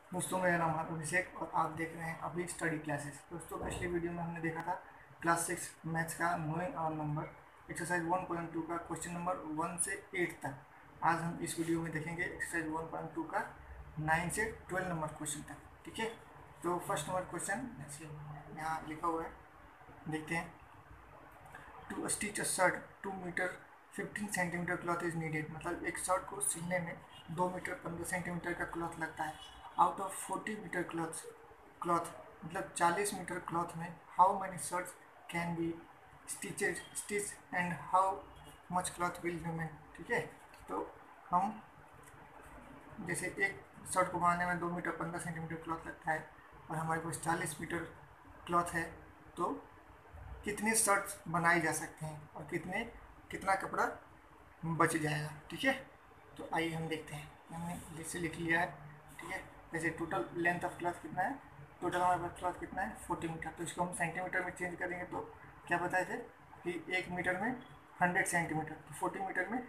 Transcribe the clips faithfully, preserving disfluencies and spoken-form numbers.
दोस्तों मेरा नाम है अभिषेक और आप देख रहे हैं अभी स्टडी क्लासेस। दोस्तों पिछली वीडियो में हमने देखा था क्लास सिक्स मैथ्स का knowing our number exercise one point two का क्वेश्चन नंबर वन से एट तक। आज हम इस वीडियो में देखेंगे एक्सरसाइज वन पॉइंट टू का नाइन से ट्वेल्व नंबर क्वेश्चन तक। ठीक है, तो फर्स्ट नंबर क्वेश्चन यहाँ लिखा हुआ है, देखते हैं। To stitch a shirt two metre fifteen centimetre cloth is needed. मतलब एक शर्ट को सिलने में दो मीटर पंद्रह सेंटीमीटर का क्लॉथ लगता है। Out of forty metre cloth cloth मतलब चालीस मीटर क्लॉथ में how many shirts can be stitched stitch and how much cloth will remain. ठीक है, तो हम जैसे एक शर्ट को बनाने में दो मीटर पंद्रह सेंटीमीटर क्लॉथ लगता है और हमारे पास चालीस मीटर क्लॉथ है, तो कितने शर्ट्स बनाए जा सकते हैं और कितने कितना कपड़ा बच जाएगा। ठीक है, तो आइए हम देखते हैं। हमने जैसे लिख लिया है। ठीक है, जैसे टोटल लेंथ ऑफ क्लॉथ कितना है, टोटल हमारे पास क्लॉथ कितना है फोर्टी मीटर, तो इसको हम सेंटीमीटर में चेंज करेंगे तो क्या बताए थे कि एक मीटर में हंड्रेड सेंटीमीटर, तो फोर्टी मीटर में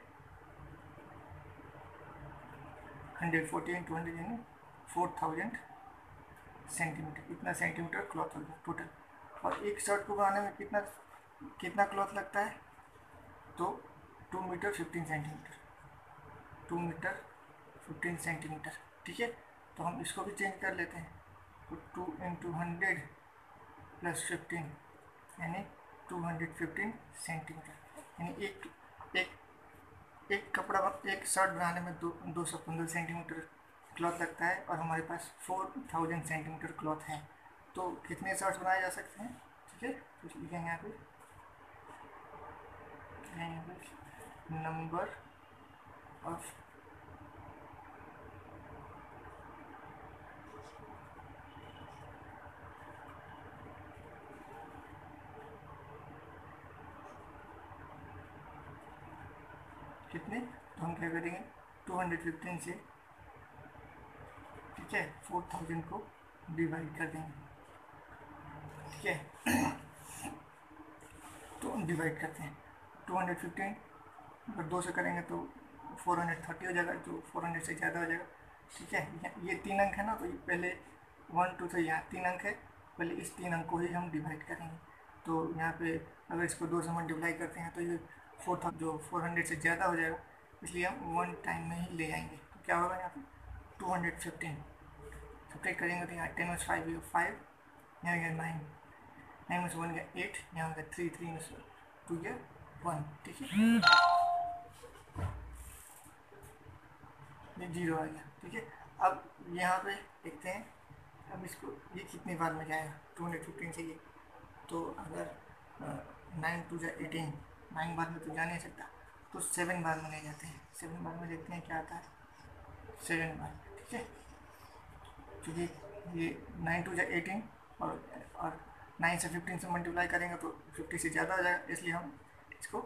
हंड्रेड फोर्टी इंटू हंड्रेड यानी फोर थाउजेंड सेंटीमीटर, इतना सेंटीमीटर क्लॉथ हो गया टोटल। और एक शर्ट को बनाने में कितना कितना क्लॉथ लगता है, तो two metre fifteen centimetre, two metre fifteen centimetre. ठीक है, तो हम इसको भी चेंज कर लेते हैं, तो two into hundred plus fifteen यानी टू हंड्रेड फिफ्टीन सेंटीमीटर। यानी एक एक एक कपड़ा एक शर्ट बनाने में दो दो सौ पंद्रह सेंटीमीटर क्लॉथ लगता है और हमारे पास फोर थाउजेंड सेंटीमीटर क्लॉथ है, तो कितने शर्ट्स बनाए जा सकते हैं। ठीक है, तो लिखेंगे यहाँ पे नंबर ऑफ कितने, तो हम क्या करेंगे टू हंड्रेड फिफ्टीन से, ठीक है, फोर थाउजेंड को डिवाइड कर देंगे। ठीक है, तो हम डिवाइड करते हैं टू हंड्रेड फिफ्टीन अगर दो से करेंगे तो फोर हंड्रेड थर्टी हो जाएगा, जो फोर हंड्रेड से ज़्यादा हो जाएगा। ठीक है, ये तीन अंक है ना, तो ये पहले वन टू से यहाँ तीन अंक है, पहले इस तीन अंक को ही हम डिवाइड करेंगे। तो यहाँ पे अगर इसको दो से मल्टीप्लाई करते हैं तो ये फोर था जो फोर हंड्रेड से ज़्यादा हो जाएगा, इसलिए हम वन टाइम में ही ले आएंगे। तो क्या होगा यहाँ पे टू हंड्रेड फिफ्टीन सब्ट्रैक्ट करेंगे तो यहाँ टेन में फाइव फाइव, यहाँ गया नाइन, नाइन में से वन गया एट, यहाँ गया थ्री, थ्री में से टू गया वन। ठीक है, ये जीरो आ गया। ठीक है, अब यहाँ पे देखते हैं अब इसको ये कितनी बार में जाएगा टू हंड्रेड फिफ्टीन से ये, तो अगर नाइन टू जा एटीन, नाइन बार में तो जा नहीं सकता, तो सेवन बार में ले जाते हैं। सेवन बार में देखते हैं क्या आता है, सेवन बार। ठीक है, क्योंकि ये नाइन टू जा एटीन और और नाइन से फिफ्टीन से मल्टीप्लाई करेंगे तो फिफ्टी से ज़्यादा हो जाएगा, इसलिए हम इसको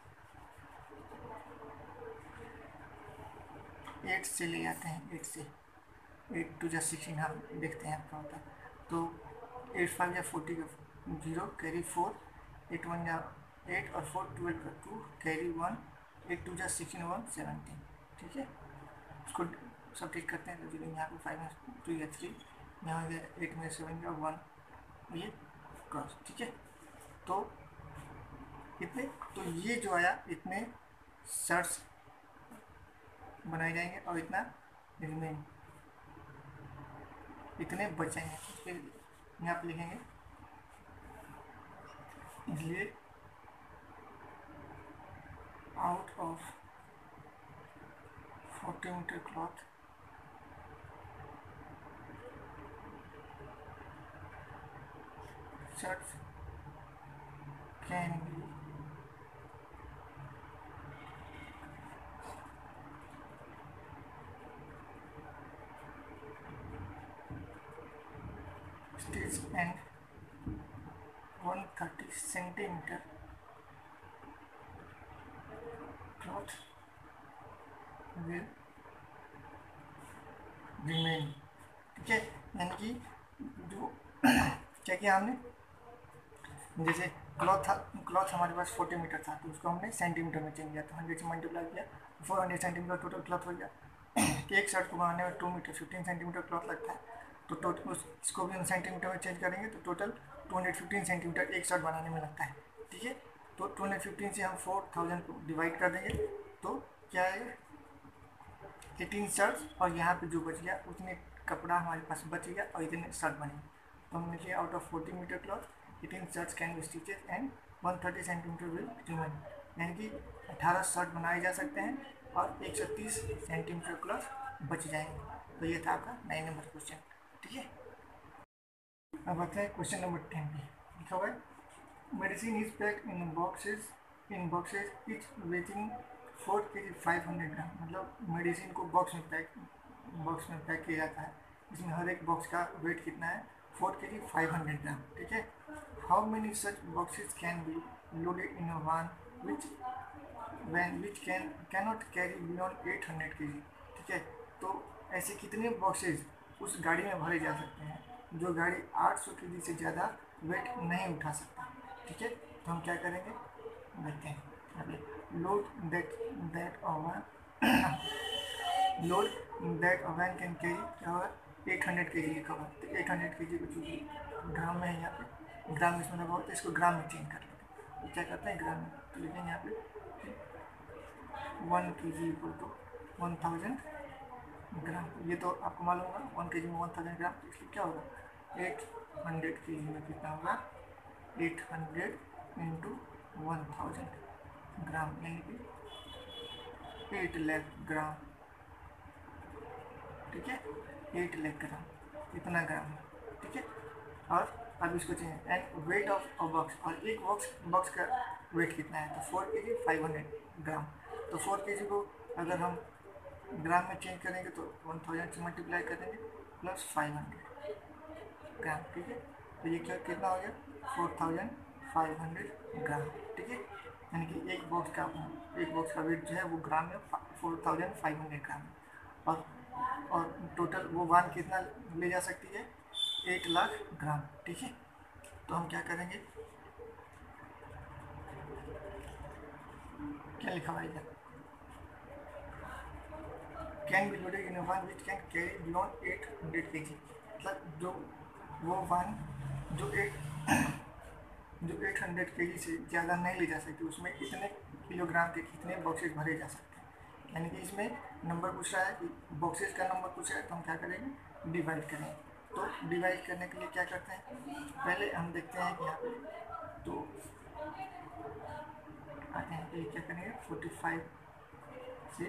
एट से ले आते हैं। एट से एट टू जा सिक्सटीन हम देखते हैं क्या होता है, तो एट फाइव या फोर्टी का zero carry four, eight one या एट और फोर ट्वेल्व का two carry one, eight two जा सिक्सटीन वन सेवनटीन। ठीक है, उसको सब ठीक करते हैं तो जीरो, यहाँ पे फाइव में टू या थ्री, यहाँ हो गया एट में सेवन का वन, ये क्रॉस। ठीक है, तो इतने तो ये जो आया इतने शर्ट्स बनाए जाएंगे और इतना रिमेन इतने बचेंगे। फिर यहाँ पे लिखेंगे इसलिए out of forty metre cloth shirts can be stitched and one hundred thirty centimeter cloth will remain। ठीक है, यानी कि जो क्या किया हमने, जैसे क्लॉथ था, क्लॉथ हमारे पास फोर्टी मीटर था तो उसको हमने सेंटीमीटर में चेंज किया, तो हंड्रेड से मल्टीप्लाई किया, four hundred centimetre total cloth हो गया। एक शर्ट को बनाने में two metre fifteen centimetre cloth लगता है, तो टोटल उसको भी हम सेंटीमीटर में चेंज करेंगे तो total two hundred fifteen centimetre एक शर्ट बनाने में लगता है। ठीक है, तो टू हंड्रेड फिफ्टीन से हम फोर थाउजेंड को डिवाइड कर देंगे तो क्या है एटीन शर्ट्स, और यहाँ पे जो बच गया उतने कपड़ा हमारे पास बच गया और इतने शर्ट बने। तो हमने किया out of forty metre cloth eighteen shirts can be stitched and one thirty centimetre will remain, यानी कि अठारह शर्ट बनाए जा सकते हैं और एक सौ तीस सेंटीमीटर क्लॉथ बच जाएंगे। तो ये था आपका नाइन नंबर क्वेश्चन। ठीक है, अब आते हैं क्वेश्चन नंबर टेन पे। लिखा हुआ है medicine is packed in boxes in boxes each weighing four K G five hundred ग्राम, मतलब मेडिसिन को बॉक्स में पैक बॉक्स में पैक किया जाता है, इसमें हर एक बॉक्स का वेट कितना है four K G five hundred gram. ठीक है, how many such boxes can be loaded in a one which van which can cannot carry beyond eight hundred K G. ठीक है, तो ऐसे कितने बॉक्सेस उस गाड़ी में भरे जा सकते हैं जो गाड़ी आठ सौ के जी से ज़्यादा वेट नहीं उठा सकता। ठीक है, तो हम क्या करेंगे देखते हैं। Load that that a van load that a van can carry क्या होगा एट हंड्रेड के जी लिखा हुआ, तो एट हंड्रेड के जी को चूँकि ग्राम में है यहाँ पे, ग्राम में इसमें लगा हुआ तो इसको ग्राम में चेंज कर लेते हैं। तो क्या करते हैं ग्राम में, तो लिखेंगे यहाँ पे one K G equal to one thousand gram. ये तो आपको मालूम होगा वन के जी में वन थाउजेंड ग्राम, तो इसलिए क्या होगा एट हंड्रेड के जी में कितना होगा eight hundred into one thousand gram, यानी कि एट लाख ग्राम। ठीक है, एट लाख ग्राम इतना ग्राम है। ठीक है, और अब इसको चाहिए and weight of a box, और एक बॉक्स बॉक्स का वेट कितना है तो four K G five hundred ग्राम। तो फोर के जी को अगर हम ग्राम में चेंज करेंगे तो वन थाउजेंड से मल्टीप्लाई करेंगे प्लस फाइव हंड्रेड ग्राम। ठीक है, तो ये क्या कितना हो गया four thousand five hundred gram. ठीक है, यानी कि एक बॉक्स का एक बॉक्स का वेट जो है वो ग्राम में four thousand five hundred gram है, और और टोटल वो वन कितना ले जा सकती है एट लाख ग्राम। ठीक है, तो हम क्या करेंगे क्या लिखा हुआ है can be loaded in one which can carry beyond eight hundred K G, मतलब जो वो वन जो एट जो एट हंड्रेड के जी से ज़्यादा नहीं ले जा सकती उसमें कितने किलोग्राम के कितने बॉक्सेस भरे जा सकते हैं। यानी कि इसमें नंबर पूछ रहा है कि बॉक्सेस का नंबर पूछ रहा है, तो हम क्या करेंगे डिवाइड करेंगे। तो डिवाइड करने के लिए क्या करते हैं पहले हम देखते हैं कि यहाँ पे तो आते हैं, ये क्या करेंगे फोर्टी फाइव से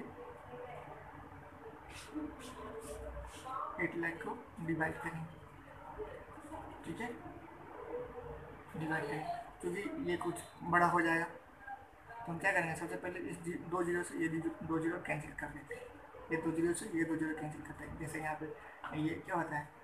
एट लाख को डिवाइड करेंगे। ठीक है, डिवाइड करेंगे क्योंकि ये कुछ बड़ा हो जाएगा, तो हम क्या करेंगे सबसे पहले इस जी, दो जीरो से ये दो जीरो कैंसिल कर देते हैं, ये दो जीरो से ये दो जीरो कैंसिल करते हैं। जैसे यहाँ पे ये क्या होता है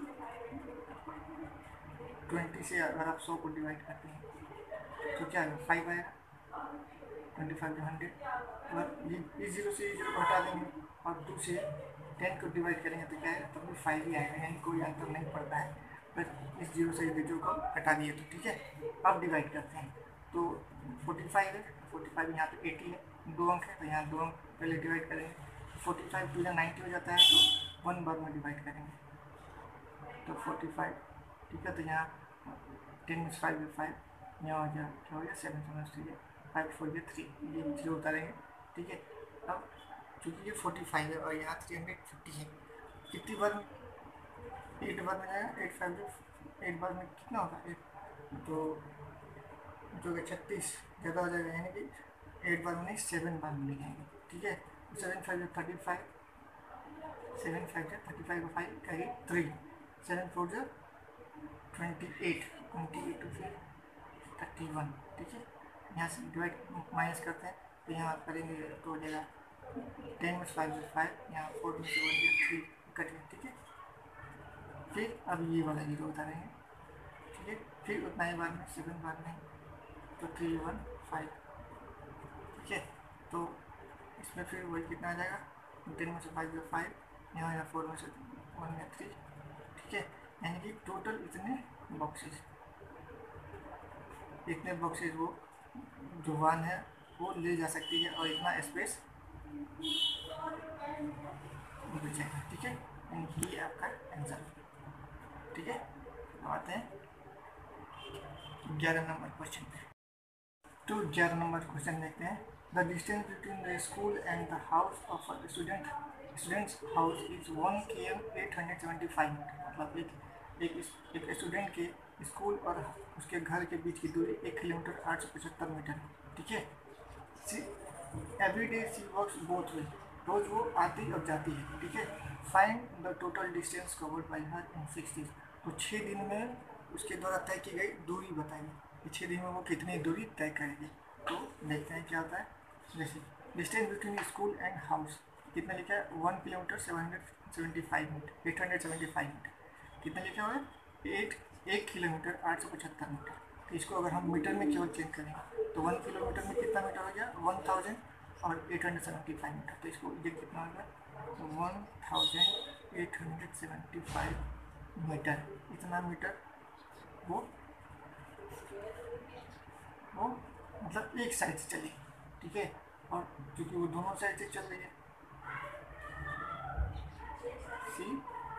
ट्वेंटी से अगर आप सौ को डिवाइड करते हैं तो क्या आएगा फाइव आएगा, ट्वेंटी फाइव टू हंड्रेड। अगर ये इस जीरो से ये जीरो को हटा देंगे और टू से टेन को डिवाइड करेंगे तो क्या आएगा तब भी फाइव ही आएगा, यानी कोई अंतर नहीं पड़ता है। फिर इस जीरो से इस जीरो को हटा दिए तो ठीक है, अब डिवाइड करते हैं तो फोर्टी फाइव है, फोर्टी फाइव यहाँ पे एटी है, दो अंक है तो यहाँ दो अंक पहले डिवाइड करेंगे, फोर्टी फाइव टू या नाइन्टी हो जाता है तो वन बार में डिवाइड करेंगे तो फोर्टी फाइव। ठीक है, तो यहाँ टेन में फाइव है फाइव, यहाँ हो जाए क्या हो गया सेवन सेवन थ्री है, फाइव फोर है थ्री, ये जीरो उतारेंगे। ठीक है, अब चूँकि ये फोर्टी फाइव है और यहाँ थ्री हंड्रेड फिफ्टी है, कितनी बार में एट बार में जाएगा एट फाइव एट बार में कितना होगा एट तो जो कि छत्तीस ज़्यादा हो जाएगा, यानी कि एट बार में नहीं सेवन बार में ले जाएंगे। ठीक है, सेवन फाइव जो थर्टी फाइव सेवन फाइव जो थर्टी फाइव फाइव कहेगी थ्री, सेवन फोर जो twenty eight twenty eight two फिर थर्टी वन। ठीक है, यहाँ से डिवाइड माइनस करते हैं तो यहाँ करेंगे तो हो जाएगा टेन में फाइव जो फाइव, यहाँ फोर में से वन जो थ्री कट गया। ठीक है, फिर अब ये वाला जीरो उतारेंगे। ठीक है, फिर उतना ही बार में सेवन बार में तो थ्री वन फाइव। ठीक है, तो इसमें फिर वही कितना आ जाएगा टेन में से फाइव जो फाइव, यहाँ यहाँ फोर में से वन या थ्री। ठीक है, यानी कि टोटल इतने बॉक्सेस इतने बॉक्सेस वो जो वन है वो ले जा सकती है और इतना स्पेस मिल जाएगा। ठीक है, यानी ये आपका आंसर। ठीक है, अब आते हैं ग्यारह नंबर क्वेश्चन पे। तो ग्यारह नंबर क्वेश्चन देखते हैं। The distance between the school and the house of a student student's house is one K M eight hundred seventy five metre. मतलब एक एक एक स्टूडेंट के स्कूल और उसके घर के बीच की दूरी एक किलोमीटर आठ सौ पचहत्तर मीटर। ठीक है, she every day she works both way, रोज वो आती और जाती है। ठीक है, find the total distance covered by her in six days. तो छः दिन में उसके द्वारा तय की गई दूरी बताइए कि छः दिन में वो कितनी दूरी तय करेगी। तो देखते हैं क्या होता है। जैसे distance between school and house कितना लिखा है, one kilometre seven hundred seventy five metre eight hundred seventy five metre. कितना लिखा हुआ है, एट एक किलोमीटर आठ सौ पचहत्तर मीटर। तो इसको अगर हम मीटर में केवल चेंज करेंगे तो वन किलोमीटर में कितना मीटर हो गया, वन थाउजेंड और eight hundred seventy five metre. तो इसको ये कितना हो गया, one thousand eight hundred seventy five metre. इतना मीटर वो वो मतलब एक साइड से चली। ठीक है, और क्योंकि वो दोनों साइड से चल रही है, सी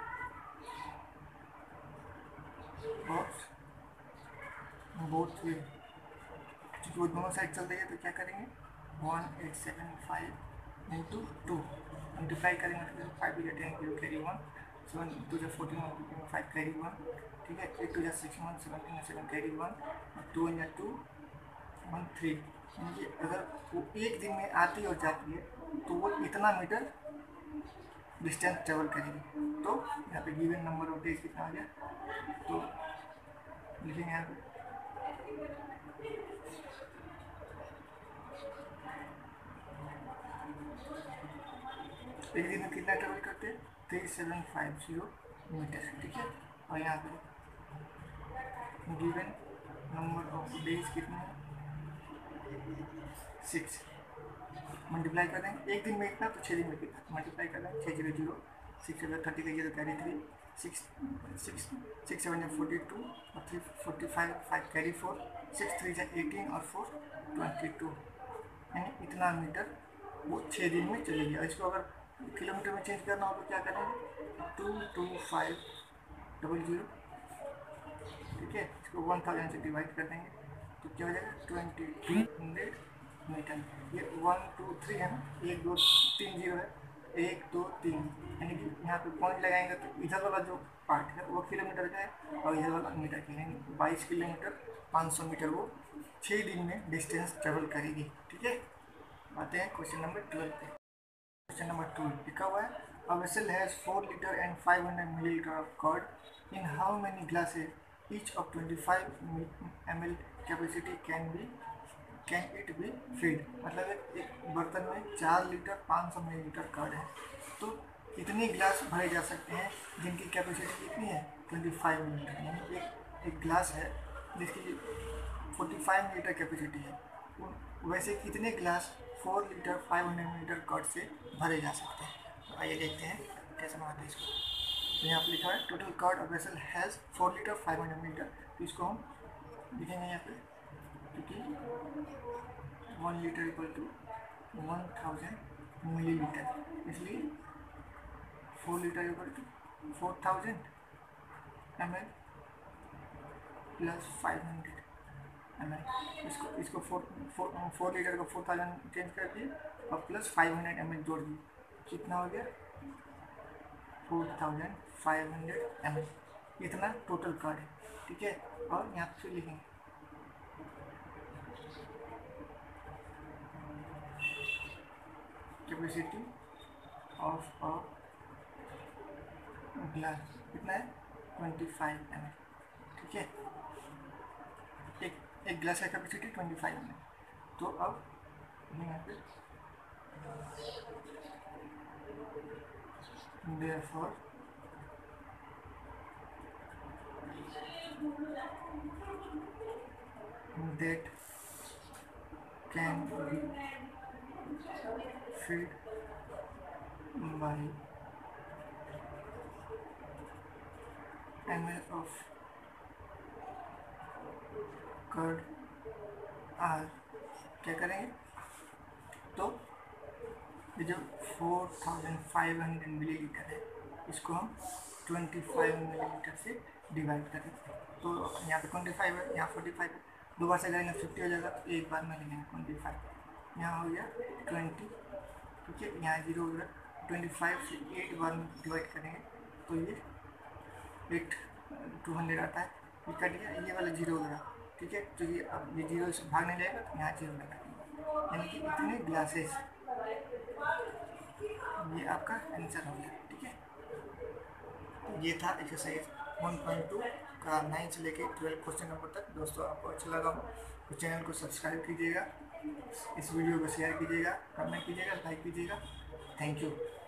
बॉक्स बोथ वे, क्योंकि वो दोनों साइड चल रही है तो क्या करेंगे, one eight seven five into two multiply करेंगे तो five two ten zero carry one, seven two जो fourteen one five carry one. ठीक है, एट टू जो six one seventeen seven carry one, और टू या टू वन थ्री। यानी कि अगर वो एक दिन में आती और जाती है तो वो इतना मीटर डिस्टेंस ट्रेवल करेगी। तो यहाँ पे गिवन नंबर ऑफ डेज कितना आ गया, तो लिखेंगे यहाँ पे एक दिन में कितना ट्रेवल करते हैं, three seven five zero metre. ठीक है, और यहाँ पे गिवन नंबर ऑफ डेज कितना है, सिक्स। मल्टीप्लाई कर देंगे एक दिन में इतना तो छः दिन में कितना, मल्टीप्लाई कर देंगे छः zero zero six seven thirty का zero carry three, six six six seven या फोर्टी टू और three forty five five carry four, six three या एटीन और फोर ट्वेंटी टू। यानी इतना मीटर वो छः दिन में चलेगी। और इसको अगर किलोमीटर में चेंज करना हो तो क्या करेंगे, two two five double zero. ठीक है, इसको वन थाउजेंड से डिवाइड कर देंगे तो क्या हो जाएगा, ट्वेंटी टू हंड्रेड मीटर। ये वन टू थ्री है ना, एक दो तीन जीरो है, एक दो तीन, यानी कि यहाँ पे पॉइंट लगाएंगे तो इधर वाला जो पार्ट है वो किलोमीटर का है और इधर वाला मीटर का, यानी बाईस किलोमीटर पाँच सौ मीटर वो छः दिन में डिस्टेंस ट्रेवल करेगी। ठीक है, आते हैं क्वेश्चन नंबर ट्वेल्व पे। क्वेश्चन नंबर ट्वेल्व लिखा हुआ है, a vessel has four litre and five hundred millilitre of curd in how many glasses each of twenty five M L capacity can be can it be filled. मतलब एक, एक बर्तन में चार litre पाँच सौ मिलीलीटर कर्ड है, तो कितने गिलास भरे जा सकते हैं जिनकी कैपेसिटी कितनी है, ट्वेंटी फाइव मिलीलीटर। यानी एक एक गिलास है जिसकी फोर्टी फाइव मिलीलीटर कैपेसिटी है, वैसे कितने गिलास four litre five hundred millilitre curd से भरे जा सकते हैं। तो आइए देखते हैं कैसे बनाते हैं इसको। तो यहाँ पर लिखा है total curd of vessel has four litre five hundred millilitre. तो इसको हम लिखेंगे यहाँ पे, क्योंकि one litre equal to one thousand millilitre, इसलिए four litre equal to four thousand M L plus five hundred M L. इसको इसको फोर फोर फोर लीटर को फोर थाउजेंड चेंज कर दिए और plus five hundred M L जोड़ दिए, कितना हो गया, four thousand five hundred M L. इतना टोटल कार्ड है। ठीक है, और यहाँ पे लिखेंगे कैपेसिटी ऑफ अ ग्लास कितना है, ट्वेंटी फाइव एम एल। ठीक है, एक एक ग्लास का capacity twenty five M L. तो अब यहाँ पे therefore that can be filled by ml of curd are, क्या करेंगे, तो ये जो four thousand five hundred millilitre है इसको हम ट्वेंटी फाइव मिलीलीटर से डिवाइड करें। तो यहाँ पे ट्वेंटी फाइव है, यहाँ फोर्टी फाइव है, दो बार से करेंगे फिफ्टी हो जाएगा, तो एक बार में लेंगे ट्वेंटी फाइव, यहाँ हो गया ट्वेंटी, ठीक है, यहाँ जीरो हो गया, ट्वेंटी फाइव से एट बार में डिवाइड करेंगे तो ये एट टू हंड्रेड आता है, ये कट गया, ये वाला जीरो हो गया, ठीक है। तो ये अब ये जीरो से भागने जाएगा तो यहाँ जीरो लगा, यानी कि इतने ग्लासेस, ये आपका आंसर हो गया, ठीक है। तो ये था एक्सरसाइज वन पॉइंट टू का नाइन से लेके ट्वेल्व क्वेश्चन नंबर तक। दोस्तों आपको अच्छा लगा हो तो चैनल को सब्सक्राइब कीजिएगा, इस वीडियो को शेयर कीजिएगा, कमेंट कीजिएगा, लाइक कीजिएगा। Thank you.